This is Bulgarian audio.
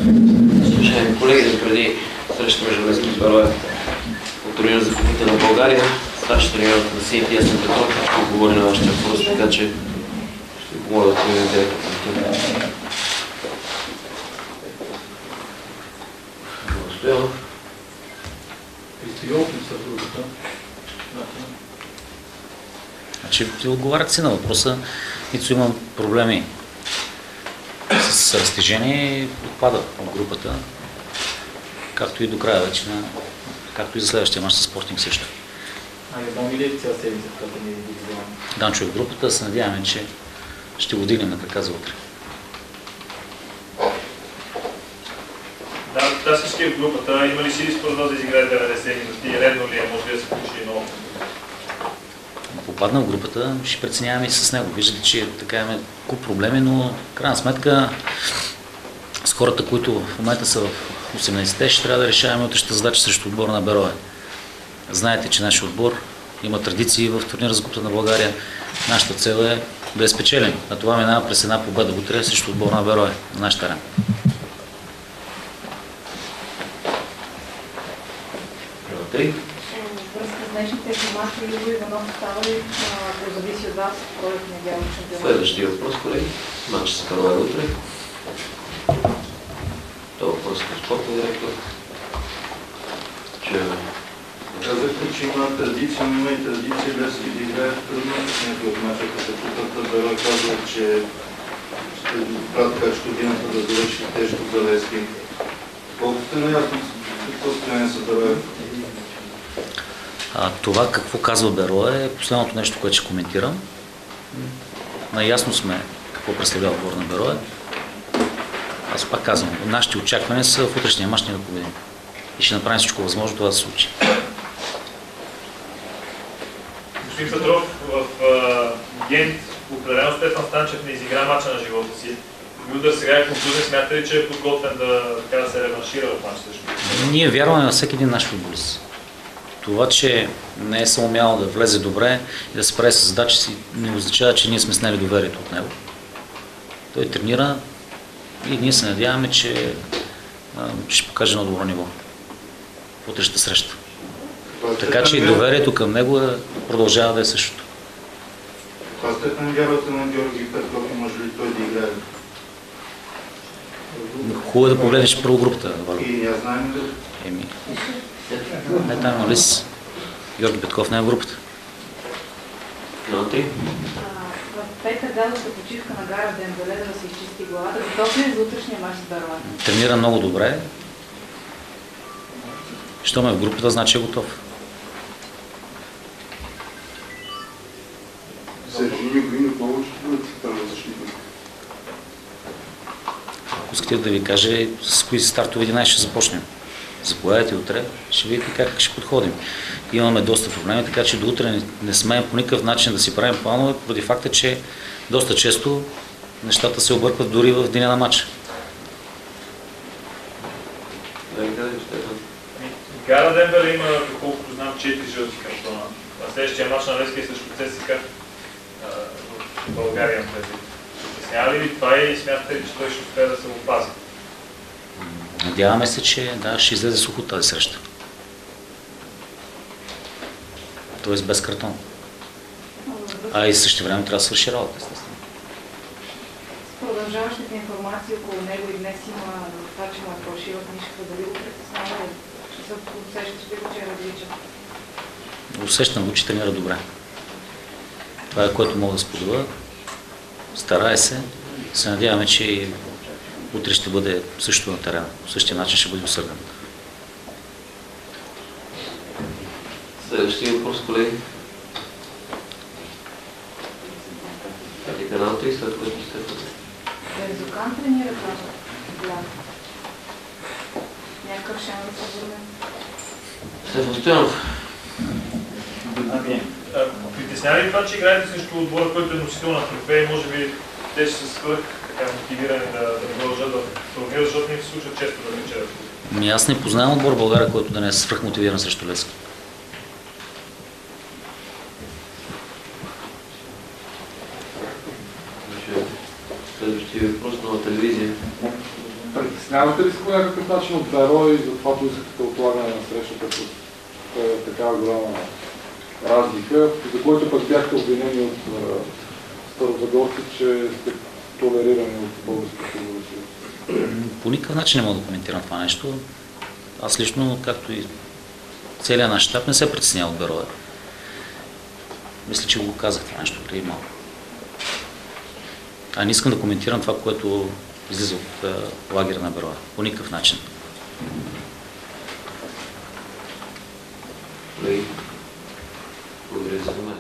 Уважаеми колеги, преди среща между Левски и Берое от турнира за Купата на България, старши треньор на Сейт Ясен Петров ще отговори на вашите въпроси, така че ще ви помоля да отговорим директно към това. Стоянов. Значи, ти отговарях си на въпроса, нито имам проблеми с разтежение и отпада от групата, както и до края вече, както и за следващия мач с Спортинг също. Едва ли цял седмица, като не е индивидуално? Данчо е в групата, се надяваме, че ще го вдигнем на крака за утре. Да, всички в групата. Има ли сили според вас да изиграе 90 минути? Редно ли е? Може ли да се получи и ново? Попадна в групата, ще преценяваме и с него. Виждате, че така имаме куп проблеми, но в крайна сметка с хората, които в момента са в 18-те, ще трябва да решаваме утрешната задача срещу отбора на Берое. Знаете, че нашия отбор има традиции в турнира за Купата на България. Нашата цел е да я спечелим, а това минава през една победа утре срещу отбора на Берое, на нашата арена. Връзка с днешните информации, Иво Иванов става ли, ако зависи от вас, кой е надявам шампион? Следващия въпрос, колеги. Матч се Берое утре. Това въпрос към спортен директор. Чуеме. Казахте, че има традиция, но има и традиция Левски да играят трудно с някой от мача, като Купата. Берое казва, че ще правят така, че годината да завърши тежко за Левски. Колко сте наясно? Какво стояние са Берое? Това какво казва Берое е последното нещо, което ще коментирам. Наясно сме какво представлява отбор на Берое. Аз пак казвам, нашите очаквания са в утрешния мач да победим. И ще направим всичко възможно това да се случи. Господин Петров, в Гент определено Стефан Станчев не изигра мача на живота си. Мюлдър сега е контузен, смята ли, че е подготвен да се реваншира в мач също? Ние вярваме на всеки един наш футболист. Това, че не е съумял да влезе добре и да се прави с задачи си, не означава, че ние сме снели доверието от него. Той тренира и ние се надяваме, че ще покаже на добро ниво в утрешната среща. Така че и доверието към него продължава да е същото. Това степен вярвате на Георги Петков и може ли той да играе? Хубаво е да погледнеш първо групата. И ние знаем ли? Не, там има Лис. Георги Петков не е в групата. В петък дадохте почивка на Гара Дембеле да се изчисти главата. Готов ли е за утрешния мач с Берое? Тренира много добре. Щом е в групата, значи е готов. Ако искате да ви кажа с кои стартови 11 ще започнем. Заповядайте утре, ще видите как ще подходим. Имаме доста проблеми, така че до утре не сме по никакъв начин да си правим планове, поради факта, че доста често нещата се объркват дори в деня на матча. Гара Дембеле има, доколкото знам, 4 жълти картона. На следващия мач на Левски срещу ЦСКА в България. Притеснява ли това и смятате ли, че той ще успее да се опази? Надяваме се, че ще излезе сух от тази среща. Тоест без картон. И също време трябва да свърши работа, естествено. С продължаващите информации около него и днес има това, че му е фалшива книжка, дали го притеснява ли? Ще се усещаш ли, че е различен? Усещам го, че тренира добре. Това е което мога да споделя. Старае се. Се надяваме, че и утре ще бъде също на терена. По същия начин ще бъде усърден. Следващия въпрос, колеги. Каналата и след което сте. Бензокан тренира това. Някакъв шанс да се върне. Стефан Стоянов. Притеснява ли това, че играете срещу отбора, който е носител на трофеи, може би те ще се свърх мотивирани да продължат да турнира, защото ни се случва често да вечерят? Аз не познавам отбор в България, който да не е свръхмотивиран срещу Левски. Следващия въпрос на телевизия. Притеснявате ли се по някакъв начин от ВРО и за това поискахте отлагане на срещата с такава голяма разлика, за който пък бяхте обвинени от старозагорци, че сте толерирани от българските съюз? По никакъв начин не мога да коментирам това нещо. Аз лично, както и целият наш щаб, не се притеснява от ВРО. Мисля, че го казах това нещо преди малко. Не искам да коментирам това, което излиза от лагера на ВРО. По никакъв начин. Благодаря за внимание.